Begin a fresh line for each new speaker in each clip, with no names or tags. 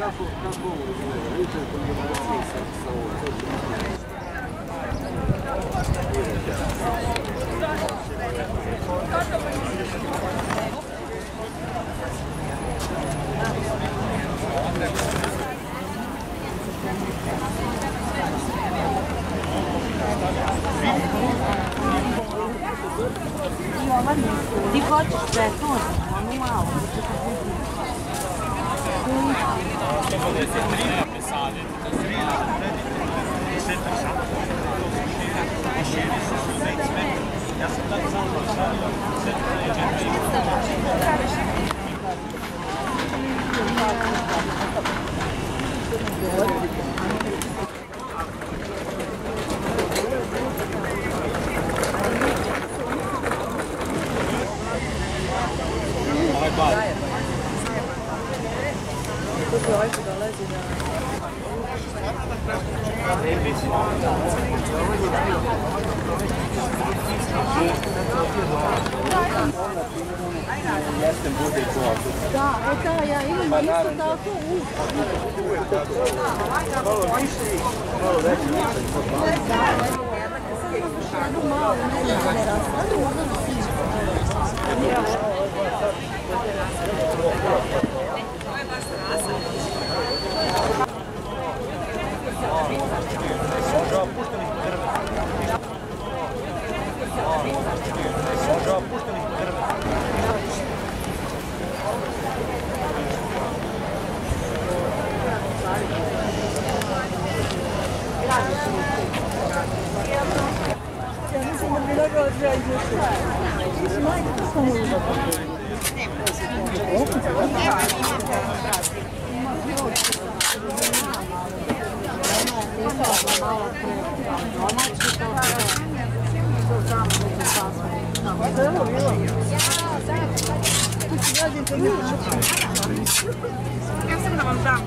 Ti hoćeš da je to, ono malo. Da, da, ja imam isto tako ja sam da vam dam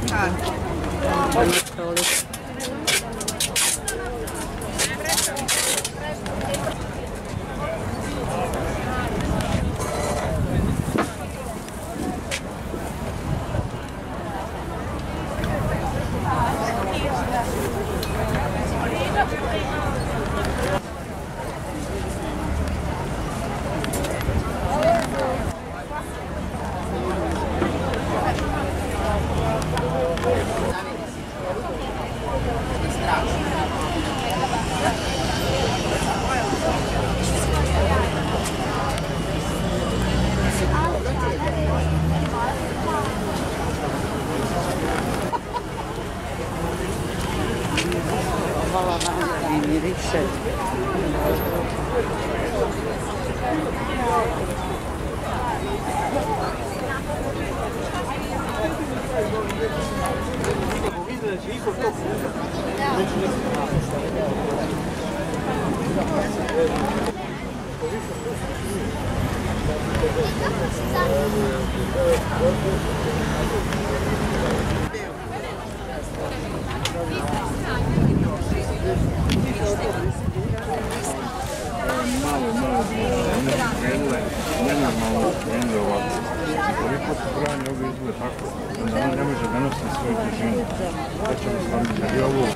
nenormalno krenuo ovako. Koliko su branje ove izglede tako, da ona ne može da nosi svoju težinu. Da ćemo staviti kad je ovo...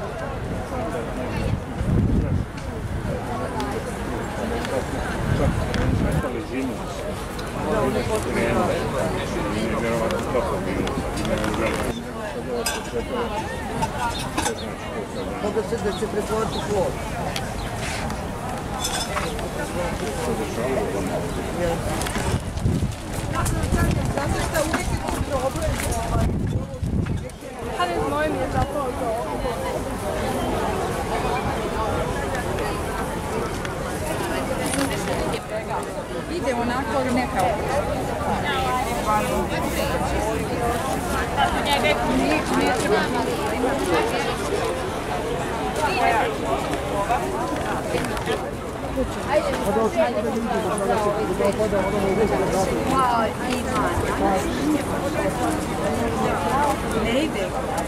Čak smetali zimu. Nije vjerovatno toplo bilo.
Mogu se da će pretvoriti plod. Zato što uvijek je tu problem. Ali s mojim je zapravo to. Ide onako neka ne ide.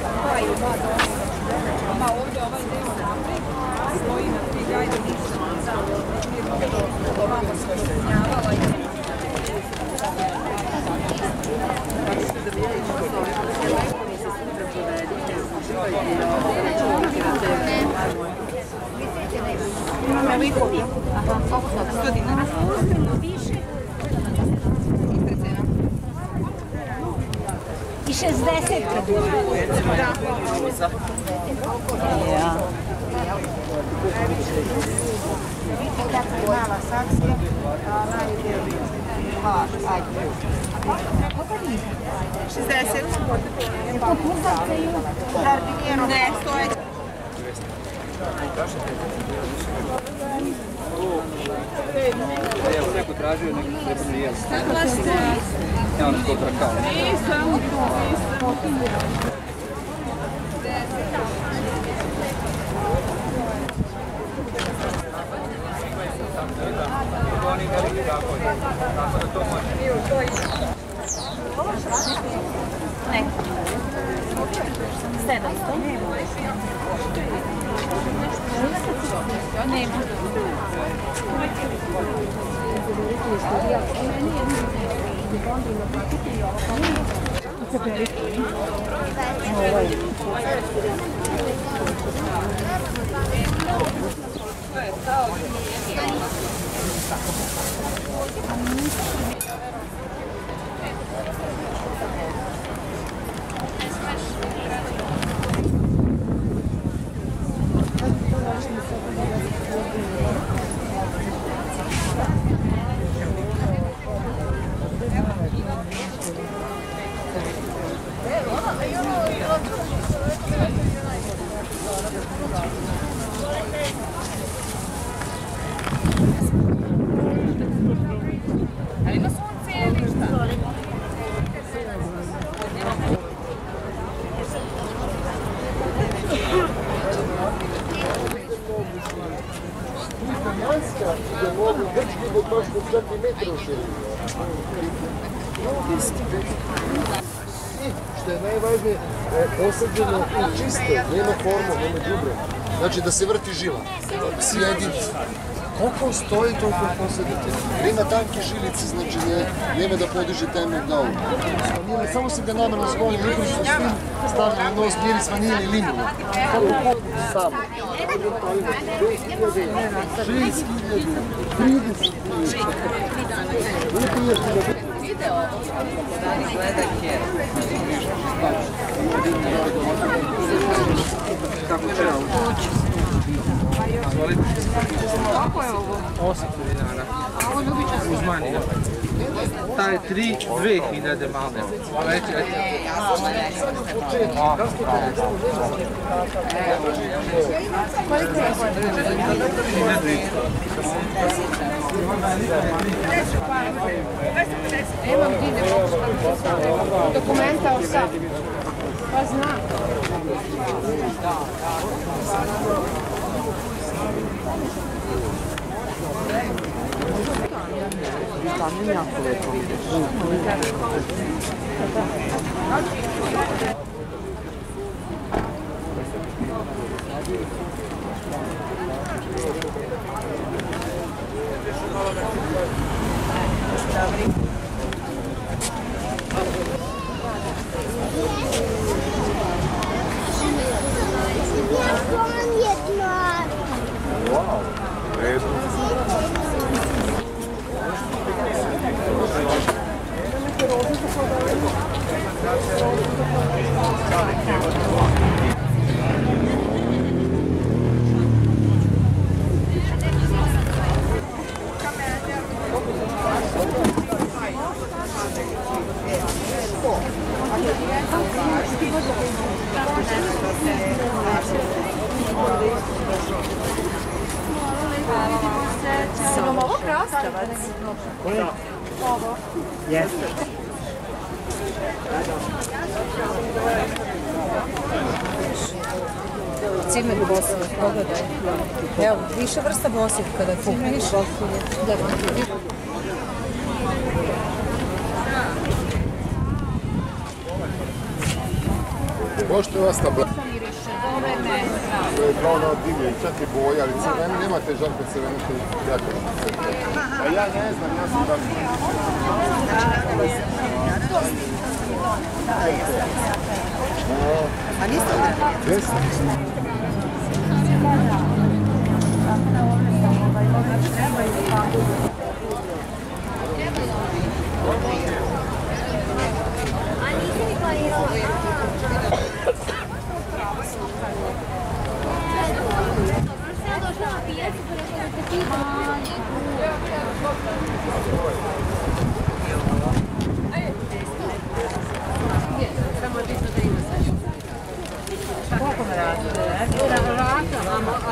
Ma ovdje ovaj deo stoji na 3 gajde, nisam ovamo se oštenjavala. Kako se dobijaju što se 100 dinara.
I 60 kad je.
Da.
Ja. Mala saksija, a najde
60.
Je to puzavka ili?
Ne, 100 je.
Evo, neko tražio, neko treba ne jesti. Evo nas to trakao.
Nisam.
Ne. 700. Nema.
Ali ima sunce ili šta?
gdje mogu grčki botošku čak i metru širiti. I, što je najvažnije, osađeno i čisto, nema formu, nema đubre. Znači da se vrti žila. Sjedi. Koliko stoji toliko posadite? Jer ima tanke žilice, znači nema da podiže temelj dolu. Samo se ga namerno zvolim, nikoli što s tim stavljamo nos miris vanilje i limuna. Koliko samo? 6.000, 30.000.
Kako će ući?
Kako je ovo?
800 dinara. Uz manija. Ta je 2.000 male. Reći.
Evo ti ne mogu dokumenta o sad. Pa znam.
Tam je jako lepo.
Sam vam ovo krastavac? Ovo?
Jeste.
Cimer bosiv, pogledaj. Evo, više vrsta bosiv kada kupiš. Da,
Možete vas tableta? To je kao ono divlje, čak i boja, ali crveni nemate žarke crveni, to je jako. A ja ne znam, ja sam tako.
A niste li?
Jesam.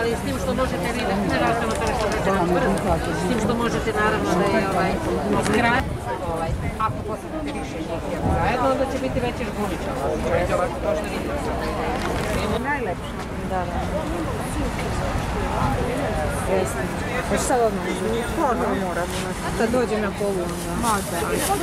ali s tim što možete vidjeti, ne razvijeno to nešto da će s tim što možete naravno da je skraj. Ako posadite više njih zajedno, onda će biti veći žbuničan. Ovako kao što vidite.
Najlepše. Da. Jesno. Pa šta odmah izgleda? Stvarno mora. Kad dođe na polu onda. Možda.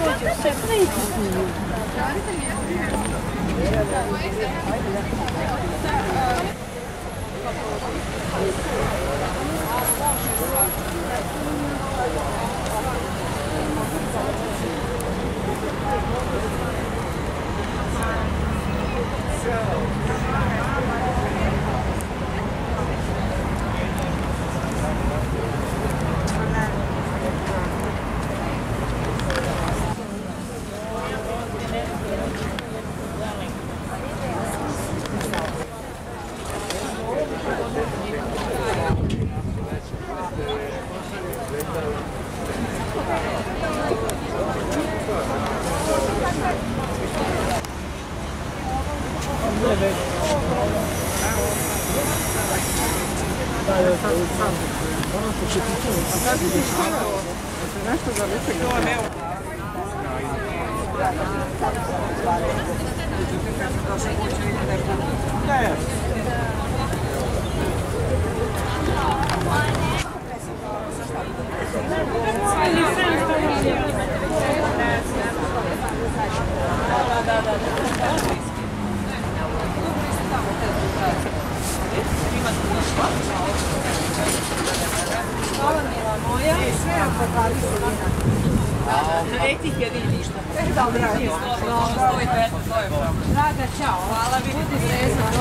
Draga, čao. Hvala, budi brezno.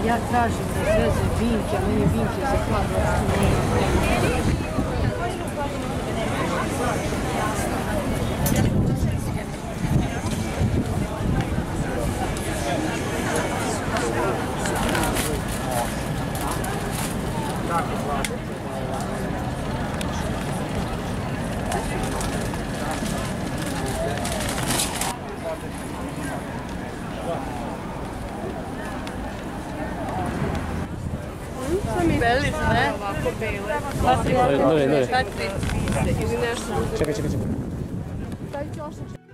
Ja tražim da zveze binke, a meni binke za kvadrat.
Beli su, ne? Ovako bele.
Dove?
Četiri ili nešto.
Čekaj.
Taj ćošak.